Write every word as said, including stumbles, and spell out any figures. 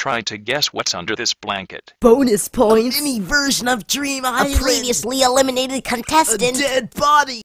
try to guess what's under this blanket. Bonus points. Any version of Dream A Island. previously eliminated A contestant. dead body.